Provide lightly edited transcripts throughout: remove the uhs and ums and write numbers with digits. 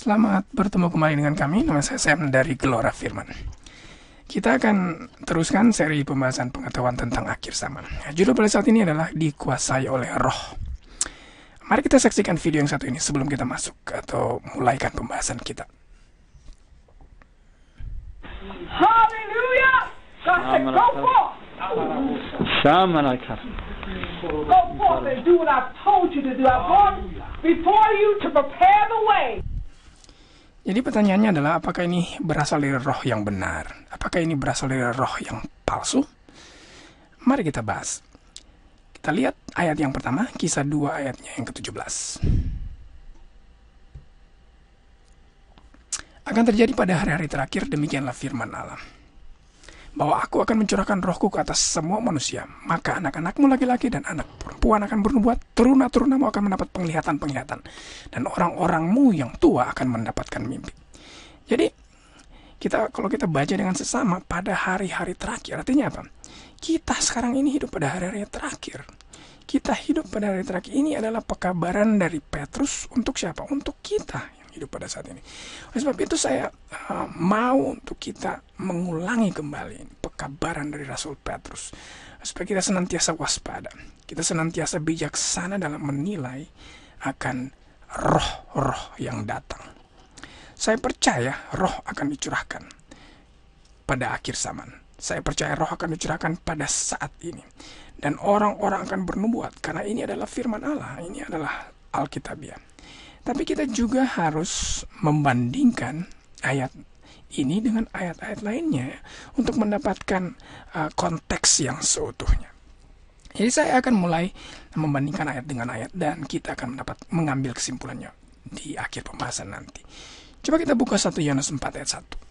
Selamat bertemu kembali dengan kami, nama saya Sam dari Gelora Firman. Kita akan teruskan seri pembahasan pengetahuan tentang akhir zaman. Judul pada saat ini adalah Dikuasai oleh Roh. Mari kita saksikan video yang satu ini sebelum kita masuk atau mulaikan pembahasan kita. Hallelujah! God said, go forth. Go forth and do what I've told you to do. I've gone before you to prepare the way. Jadi pertanyaannya adalah apakah ini berasal dari roh yang benar? Apakah ini berasal dari roh yang palsu? Mari kita bahas. Kita lihat ayat yang pertama, Kisah 2 ayatnya yang ke-17. Akan terjadi pada hari-hari terakhir, demikianlah firman Allah, bahwa aku akan mencurahkan rohku ke atas semua manusia, maka anak-anakmu laki-laki dan anak perempuan akan bernubuat, teruna-terunamu akan mendapat penglihatan-penglihatan, dan orang-orangmu yang tua akan mendapatkan mimpi. Jadi, kalau kita baca dengan sesama pada hari-hari terakhir, artinya apa? Kita sekarang ini hidup pada hari-hari terakhir. Kita hidup pada hari terakhir. Ini adalah pekabaran dari Petrus untuk siapa? Untuk kita yang hidup pada saat ini. Oleh sebab itu saya mau untuk kita mengulangi kembali pekabaran dari Rasul Petrus, supaya kita senantiasa waspada, kita senantiasa bijaksana dalam menilai akan roh-roh yang datang. Saya percaya roh akan dicurahkan pada akhir zaman. Saya percaya roh akan dicurahkan pada saat ini, dan orang-orang akan bernubuat, karena ini adalah firman Allah, ini adalah Alkitabiah. Tapi kita juga harus membandingkan ayat ini dengan ayat-ayat lainnya untuk mendapatkan konteks yang seutuhnya. Jadi saya akan mulai membandingkan ayat dengan ayat, dan kita akan mengambil kesimpulannya di akhir pembahasan nanti. Coba kita buka 1 Yohanes 4 ayat 1.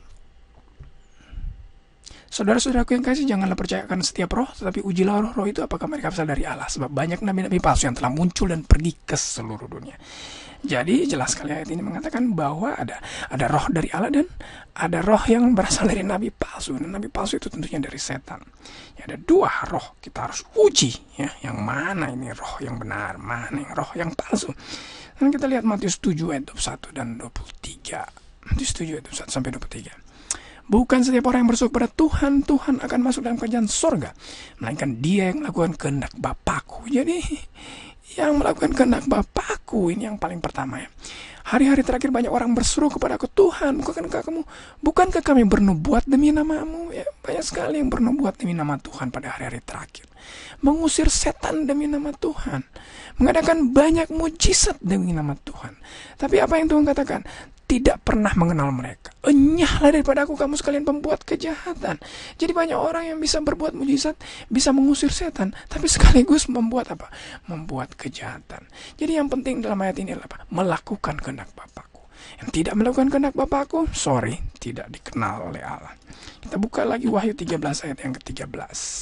Saudara-saudaraku yang kasih, janganlah percayakan setiap roh, tetapi ujilah roh-roh itu apakah mereka berasal dari Allah. Sebab banyak nabi-nabi palsu yang telah muncul dan pergi ke seluruh dunia. Jadi jelas sekali ayat ini mengatakan bahwa ada roh dari Allah dan ada roh yang berasal dari nabi palsu. Dan nabi palsu itu tentunya dari setan. Ya, ada dua roh, kita harus uji ya, yang mana ini roh yang benar, mana yang roh yang palsu. Dan kita lihat Matius 7 ayat 21 dan 23. Matius 7 ayat 21 sampai 23. Bukan setiap orang yang berseru kepada Tuhan, Tuhan akan masuk dalam kerajaan sorga, melainkan dia yang melakukan kehendak Bapakku. Jadi, yang melakukan kehendak Bapakku, ini yang paling pertama ya. Hari-hari terakhir banyak orang berseru kepadaku, Tuhan, bukankah kami bernubuat demi namamu? Ya, banyak sekali yang bernubuat demi nama Tuhan pada hari-hari terakhir. Mengusir setan demi nama Tuhan. Mengadakan banyak mujizat demi nama Tuhan. Tapi apa yang Tuhan katakan? Tidak pernah mengenal mereka. Enyahlah daripada aku kamu sekalian pembuat kejahatan. Jadi banyak orang yang bisa berbuat mujizat, bisa mengusir setan, tapi sekaligus membuat apa? Membuat kejahatan. Jadi yang penting dalam ayat ini adalah apa? Melakukan kehendak Bapakku. Yang tidak melakukan kehendak Bapakku, tidak dikenal oleh Allah. Kita buka lagi Wahyu 13 ayat yang ke-13.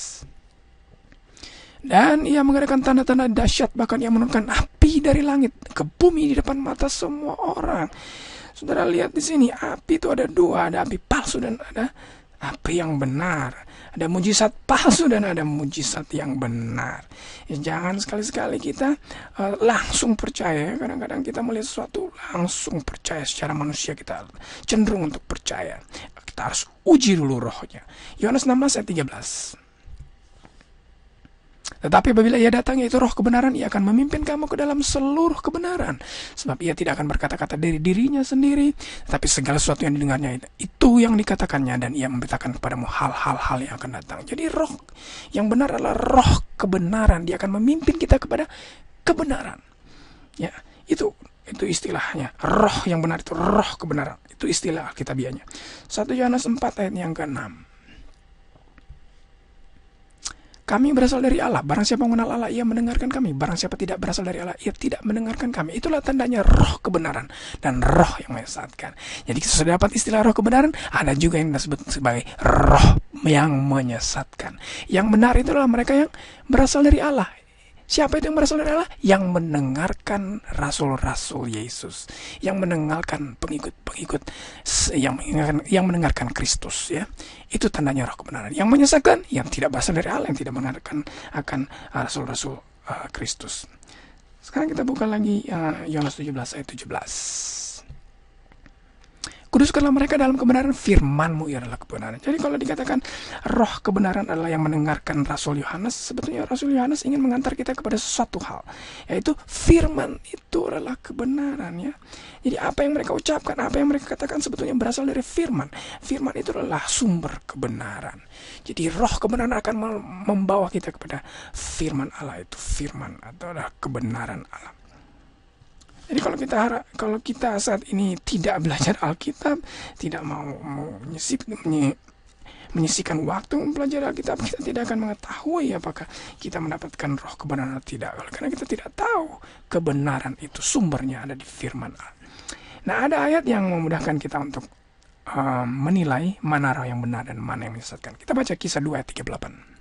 Dan ia mengadakan tanda-tanda dahsyat, bahkan ia menurunkan api dari langit ke bumi di depan mata semua orang. Saudara lihat di sini, api itu ada dua, ada api palsu dan ada api yang benar. Ada mujizat palsu dan ada mujizat yang benar. Ya, jangan sekali-sekali kita langsung percaya. Kadang-kadang kita melihat sesuatu langsung percaya secara manusia, kita cenderung untuk percaya. Kita harus uji dulu rohnya. Yohanes 16 ayat 13. Tetapi apabila ia datang, yaitu roh kebenaran, ia akan memimpin kamu ke dalam seluruh kebenaran. Sebab ia tidak akan berkata-kata dari dirinya sendiri, tetapi segala sesuatu yang didengarnya itu yang dikatakannya, dan ia memberitakan kepadamu hal-hal yang akan datang. Jadi roh yang benar adalah roh kebenaran. Dia akan memimpin kita kepada kebenaran. Ya, itu istilahnya. Roh yang benar itu roh kebenaran. Itu istilah Alkitabiahnya. 1 Yohanes 4 ayat yang ke-6. Kami berasal dari Allah. Barang siapa mengenal Allah, ia mendengarkan kami. Barang siapa tidak berasal dari Allah, ia tidak mendengarkan kami. Itulah tandanya roh kebenaran dan roh yang menyesatkan. Jadi sudah dapat istilah roh kebenaran, ada juga yang disebut sebagai roh yang menyesatkan. Yang benar itu adalah mereka yang berasal dari Allah. Siapa itu yang berasal dari Allah? Yang mendengarkan rasul-rasul Yesus, yang mendengarkan pengikut-pengikut, yang mendengarkan Kristus, ya. Itu tandanya roh kebenaran. Yang menyesatkan, yang tidak berasal dari Allah, yang tidak mendengarkan akan rasul-rasul Kristus. Sekarang kita buka lagi Yohanes 17 ayat 17. Kuduskanlah mereka dalam kebenaran, firman-Mu adalah kebenaran. Jadi kalau dikatakan roh kebenaran adalah yang mendengarkan Rasul Yohanes, sebetulnya Rasul Yohanes ingin mengantar kita kepada sesuatu hal, yaitu firman itu adalah kebenaran ya. Jadi apa yang mereka ucapkan, apa yang mereka katakan sebetulnya berasal dari firman. Firman itu adalah sumber kebenaran. Jadi roh kebenaran akan membawa kita kepada firman Allah, itu firman atau adalah kebenaran Allah. Jadi kalau kita saat ini tidak belajar Alkitab, tidak mau menyisihkan waktu mempelajari Alkitab, kita tidak akan mengetahui apakah kita mendapatkan roh kebenaran atau tidak. Karena kita tidak tahu kebenaran itu sumbernya ada di firman Allah. Nah, ada ayat yang memudahkan kita untuk menilai mana roh yang benar dan mana yang menyesatkan. Kita baca Kisah 2 ayat 38.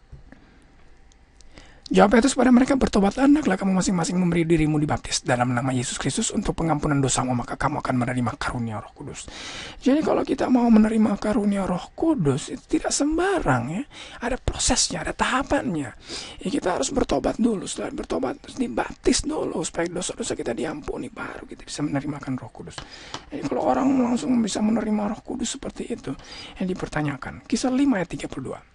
Jawab Petrus pada mereka, bertobatlah hendaklah kamu masing-masing memberi dirimu dibaptis dalam nama Yesus Kristus untuk pengampunan dosamu, maka kamu akan menerima karunia Roh Kudus. Jadi kalau kita mau menerima karunia Roh Kudus itu tidak sembarang ya. Ada prosesnya, ada tahapannya. Ya, kita harus bertobat dulu, setelah bertobat terus dibaptis dulu supaya dosa-dosa kita diampuni, baru kita bisa menerimakan Roh Kudus. Jadi kalau orang langsung bisa menerima Roh Kudus seperti itu, yang dipertanyakan. Kisah 5 ayat 32.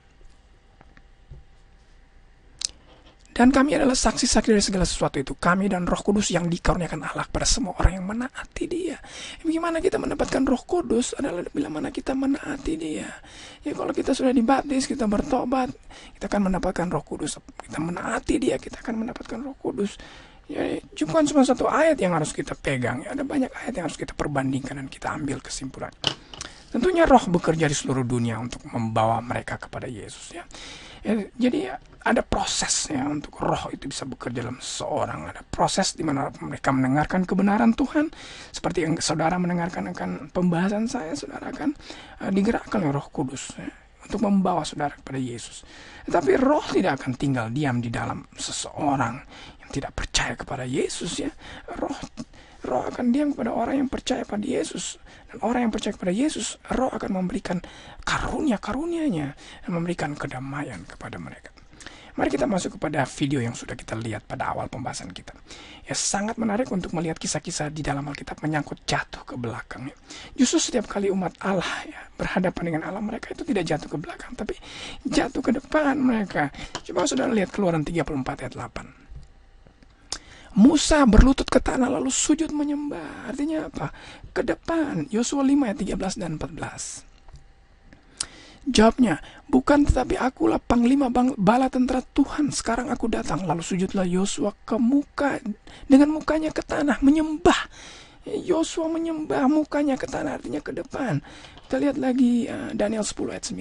Dan kami adalah saksi-saksi dari segala sesuatu itu. Kami dan Roh Kudus yang dikaruniakan Allah kepada semua orang yang menaati Dia. Bagaimana kita mendapatkan Roh Kudus adalah bila mana kita menaati Dia. Ya kalau kita sudah dibaptis, kita bertobat, kita akan mendapatkan Roh Kudus. Kita menaati Dia, kita akan mendapatkan Roh Kudus. Ya, bukan cuma satu ayat yang harus kita pegang. Ya, ada banyak ayat yang harus kita perbandingkan dan kita ambil kesimpulan. Tentunya Roh bekerja di seluruh dunia untuk membawa mereka kepada Yesus. Ya, jadi ada prosesnya untuk roh itu bisa bekerja dalam seseorang. Ada proses di mana mereka mendengarkan kebenaran Tuhan. Seperti yang saudara mendengarkan akan pembahasan saya, saudara akan digerakkan oleh Roh Kudus ya, untuk membawa saudara kepada Yesus. Tetapi roh tidak akan tinggal diam di dalam seseorang yang tidak percaya kepada Yesus ya. Roh akan diam kepada orang yang percaya pada Yesus. Dan orang yang percaya kepada Yesus, roh akan memberikan karunia-karunianya dan memberikan kedamaian kepada mereka. Mari kita masuk kepada video yang sudah kita lihat pada awal pembahasan kita. Ya, sangat menarik untuk melihat kisah-kisah di dalam Alkitab menyangkut jatuh ke belakang. Ya. Justru setiap kali umat Allah ya, berhadapan dengan Allah, mereka itu tidak jatuh ke belakang, tapi jatuh ke depan mereka. Coba sudah lihat Keluaran 34 ayat 8. Musa berlutut ke tanah lalu sujud menyembah. Artinya apa? Ke depan. Yosua 5 ayat 13 dan 14. Jawabnya, bukan tetapi akulah panglima bala tentara Tuhan. Sekarang aku datang. Lalu sujudlah Yosua ke muka, dengan mukanya ke tanah, menyembah. Yosua menyembah, mukanya ke tanah, artinya ke depan. Kita lihat lagi Daniel 10 ayat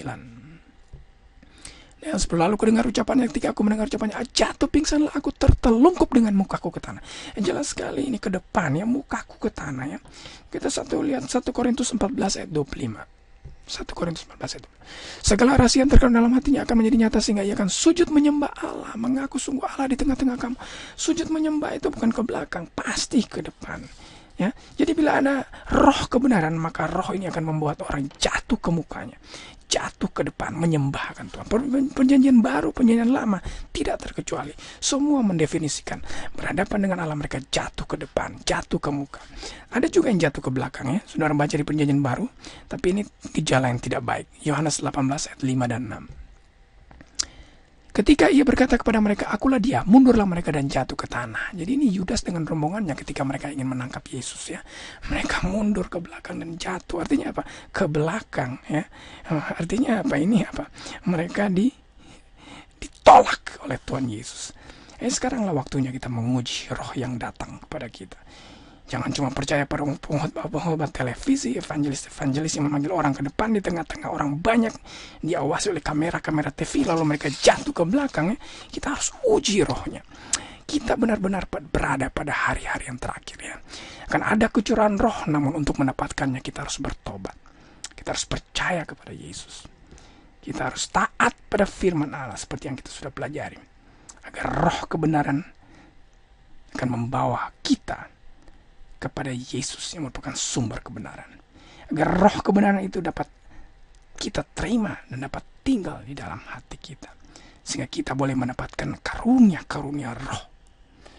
9. Daniel 10, lalu aku dengar ucapannya, ketika aku mendengar ucapannya, jatuh pingsanlah aku, tertelungkup dengan mukaku ke tanah. Jelas sekali ini ke depan ya, mukaku ke tanah ya. Kita lihat 1 Korintus 14 ayat 25. 1 Korintus 14 ayat 25. Segala rahasia yang terkandung dalam hatinya akan menjadi nyata sehingga ia akan sujud menyembah Allah, mengaku sungguh Allah di tengah-tengah kamu. Sujud menyembah itu bukan ke belakang, pasti ke depan. Ya, jadi bila ada roh kebenaran, maka roh ini akan membuat orang jatuh ke mukanya, jatuh ke depan, menyembahkan Tuhan. Perjanjian baru, perjanjian lama, tidak terkecuali. Semua mendefinisikan berhadapan dengan Allah, mereka jatuh ke depan, jatuh ke muka. Ada juga yang jatuh ke belakang ya, saudara baca di perjanjian baru, tapi ini gejala yang tidak baik. Yohanes 18 ayat 5 dan 6. Ketika ia berkata kepada mereka, akulah dia, mundurlah mereka dan jatuh ke tanah. Jadi ini Yudas dengan rombongannya ketika mereka ingin menangkap Yesus ya. Mereka mundur ke belakang dan jatuh. Artinya apa? Ke belakang ya. Artinya apa? Ini apa? Mereka ditolak oleh Tuhan Yesus. Sekaranglah waktunya kita menguji roh yang datang kepada kita. Jangan cuma percaya pada pengkhotbah televisi, evangelis yang memanggil orang ke depan di tengah-tengah orang banyak, diawasi oleh kamera TV, lalu mereka jatuh ke belakang. Kita harus uji rohnya. Kita benar-benar berada pada hari-hari yang terakhir ya. Akan ada kecurangan roh, namun untuk mendapatkannya kita harus bertobat. Kita harus percaya kepada Yesus. Kita harus taat pada firman Allah seperti yang kita sudah pelajari. Agar roh kebenaran akan membawa kita kepada Yesus yang merupakan sumber kebenaran. Agar roh kebenaran itu dapat kita terima dan dapat tinggal di dalam hati kita. Sehingga kita boleh mendapatkan karunia-karunia roh.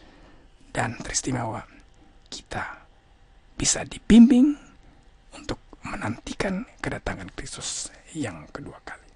Dan teristimewa, kita bisa dibimbing untuk menantikan kedatangan Kristus yang kedua kali.